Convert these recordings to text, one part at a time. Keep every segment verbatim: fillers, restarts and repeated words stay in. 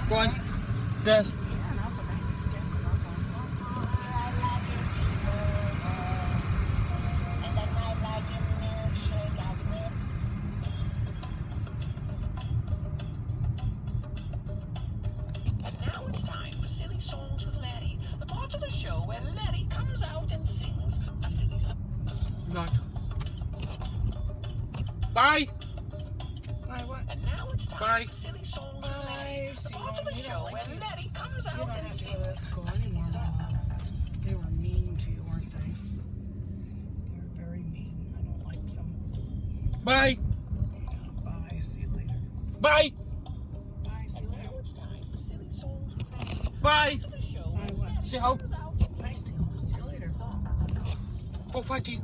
Go on. Yes. Yeah, now it's okay. Gas is on. And now it's time for Silly Songs with Laddie, the part of the show where Laddie comes out and sings a silly song. Not. Bye. Bye, what? And now it's time Bye. for Silly Songs with Laddie, the See, part of the you show don't like where it. Laddie comes You don't out and have to go to sings school a silly anymore. song. They were mean to you, weren't they? They were very mean. I don't like them. Bye. Yeah, bye. See you later. Bye. Bye. See you And later. now it's time for Silly Songs with Laddie, Bye. the part of the show Bye, where what? See how? comes out and Bye. See you, see you later. Go party.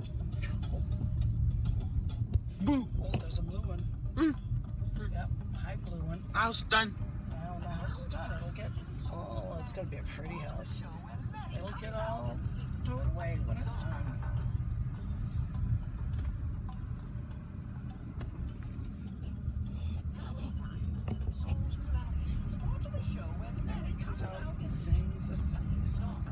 Boo. Oh, there's a blue one. Mm. Yep. Hi, blue one. House done. Now the house is done. It'll get. Oh, it's gonna be a pretty house. It'll get all towed away when it's done. Then he comes out and sings a silly song.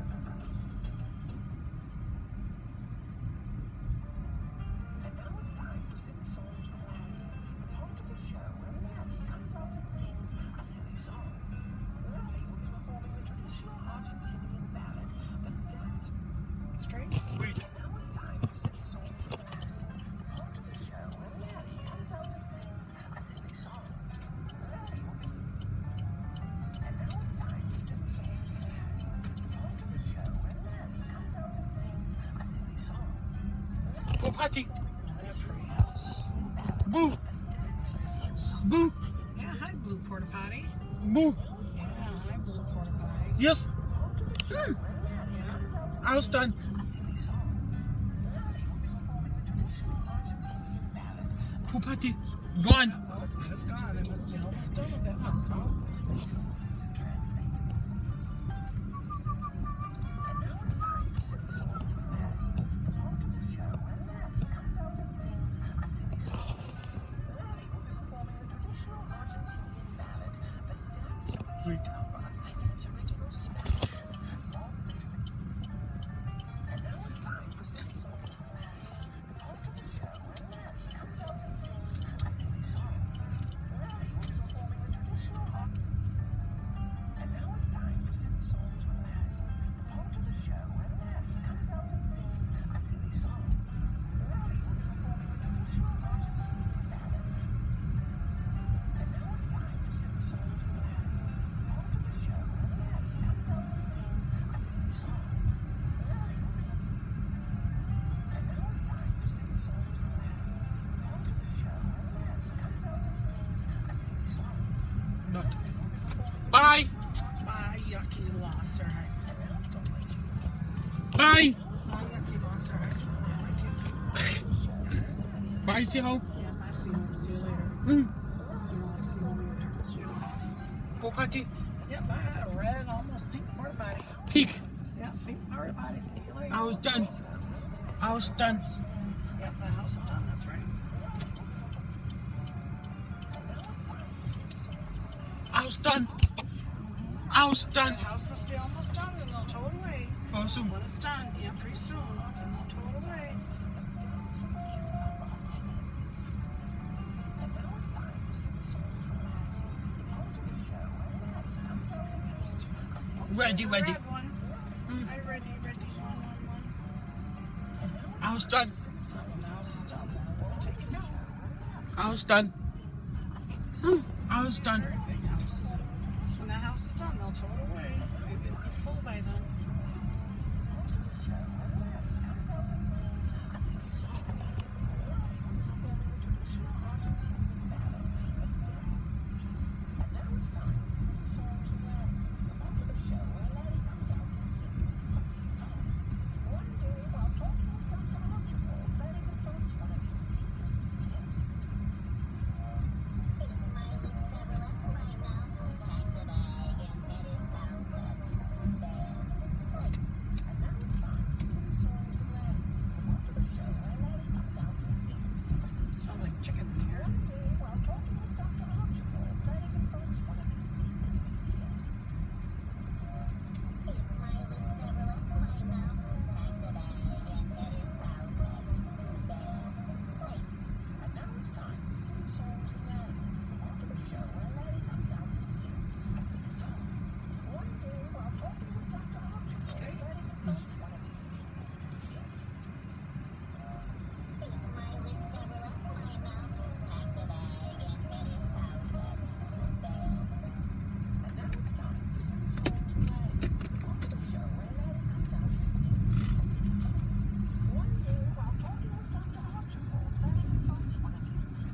And now it's time for Silly Songs with Laddie, the part of the show where Laddie comes out and sings a silly song. Laddie will be performing the traditional Argentinian ballad, the dance. Straight. Wait. And now it's time for Silly Songs with Laddie, the part of the show where Laddie comes out and sings a silly song. Laddie will be. And now it's time for Silly Songs with Laddie, the part of the show where Laddie comes out and sings a silly song. Go party. Another pretty house. Boo. Boo. Yeah, hi, blue porta potty. Boo. Yeah, hi, blue porta potty. Yes. Mm. Yeah. House done. Go party. Gone. Oh, it's gone. They must be almost done with that house, huh? Wait. Not. Bye. Bye, Yucky Losser High School. Don't like you. Bye. Bye, Yucky Losser High School. Don't like you. Bye. See how? Yeah, I see you. See you later. Mm. You know, I see you later. You know, I see you. Go party. Yep, I had a red, almost pink porta potty. Peek. Yeah, pink porta potty. See you later. I was done. I was done. Yep, the house is done. That's right. I was done. I was done. That house must be almost done, and they'll tow it away. Awesome. When it's done, yeah, pretty soon, and they'll tow it away. Ready, There's a ready. red one. Mm. Hi, ready, ready. One, one, one. I was done. So when the house is done, then we'll take it out. I was done. Mm. I was done. Very big house, is it? When that house is done, they'll tow it away. Maybe it'll be full by then.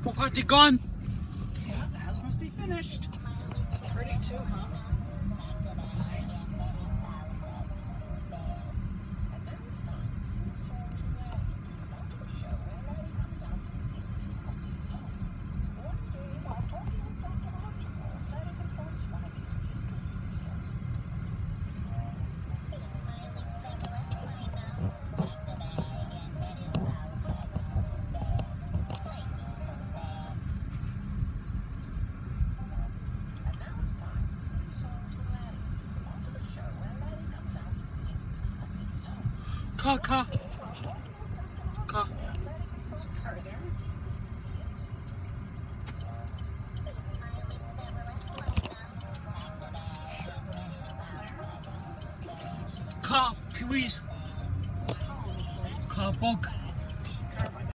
Bugatti gone. Yeah, the house must be finished. It's pretty too, huh? Nice. And now it's time for Sing Song to Laddie. Onto the show where Laddie comes out and sings a sing song. One day, while talking with Doctor Archibald, Laddie confronts one of his deepest fears. And now it's time for Sing Song to Laddie. Onto the show where Laddie comes out and sings a sing song. Car, car. Car. There's a car there. Car, please. Tall, please. Car, bug.